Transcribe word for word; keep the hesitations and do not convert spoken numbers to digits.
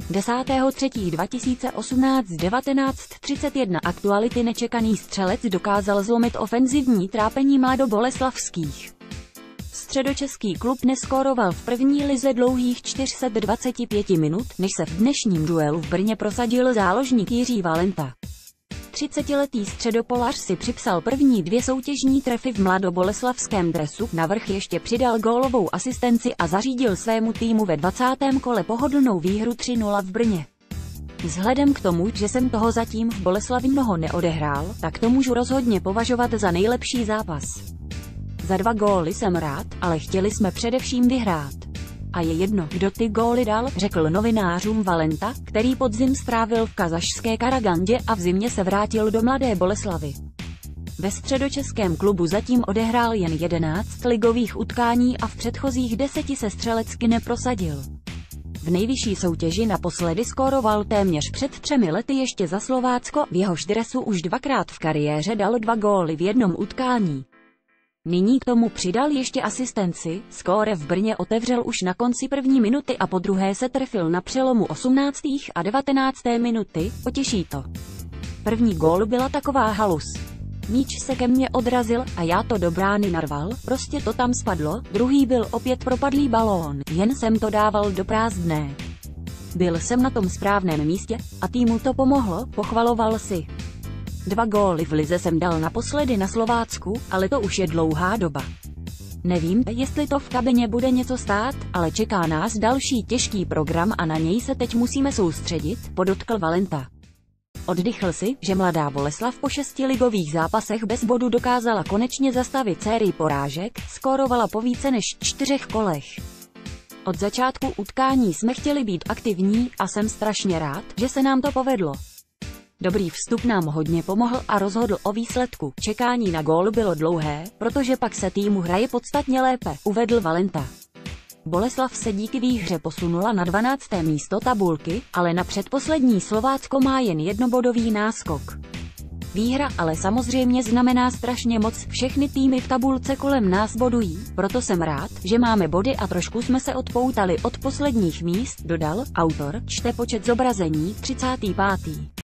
desátého třetího dva tisíce osmnáct devatenáct třicet jedna Aktuality. Nečekaný střelec dokázal zlomit ofenzivní trápení mladoboleslavských. Středočeský klub neskóroval v první lize dlouhých čtyři sta dvacet pět minut, než se v dnešním duelu v Brně prosadil záložník Jiří Valenta. třicetiletý středopolař si připsal první dvě soutěžní trefy v mladoboleslavském dresu, navrch ještě přidal gólovou asistenci a zařídil svému týmu ve dvacátém kole pohodlnou výhru tři nula v Brně. Vzhledem k tomu, že jsem toho zatím v Boleslavi mnoho neodehrál, tak to můžu rozhodně považovat za nejlepší zápas. Za dva góly jsem rád, ale chtěli jsme především vyhrát. A je jedno, kdo ty góly dal, řekl novinářům Valenta, který podzim strávil v kazašské Karagandě a v zimě se vrátil do Mladé Boleslavi. Ve středočeském klubu zatím odehrál jen jedenáct ligových utkání a v předchozích deseti se střelecky neprosadil. V nejvyšší soutěži naposledy skóroval téměř před třemi lety ještě za Slovácko, v jehož dresu už dvakrát v kariéře dal dva góly v jednom utkání. Nyní k tomu přidal ještě asistenci, skóre v Brně otevřel už na konci první minuty a po druhé se trefil na přelomu osmnácté a devatenácté minuty, potěší to. První gól byla taková halus. Míč se ke mně odrazil a já to do brány narval, prostě to tam spadlo, druhý byl opět propadlý balón, jen jsem to dával do prázdné. Byl jsem na tom správném místě a týmu to pomohlo, pochvaloval si. Dva góly v lize jsem dal naposledy na Slovácku, ale to už je dlouhá doba. Nevím, jestli to v kabině bude něco stát, ale čeká nás další těžký program a na něj se teď musíme soustředit, podotkl Valenta. Oddychl si, že Mladá Boleslav po šesti ligových zápasech bez bodu dokázala konečně zastavit sérii porážek, skórovala po více než čtyřech kolech. Od začátku utkání jsme chtěli být aktivní a jsem strašně rád, že se nám to povedlo. Dobrý vstup nám hodně pomohl a rozhodl o výsledku. Čekání na gól bylo dlouhé, protože pak se týmu hraje podstatně lépe, uvedl Valenta. Boleslav se díky výhře posunula na dvanácté místo tabulky, ale na předposlední Slovácko má jen jednobodový náskok. Výhra ale samozřejmě znamená strašně moc, všechny týmy v tabulce kolem nás bodují, proto jsem rád, že máme body a trošku jsme se odpoutali od posledních míst, dodal. Autor čte počet zobrazení třicátý pátý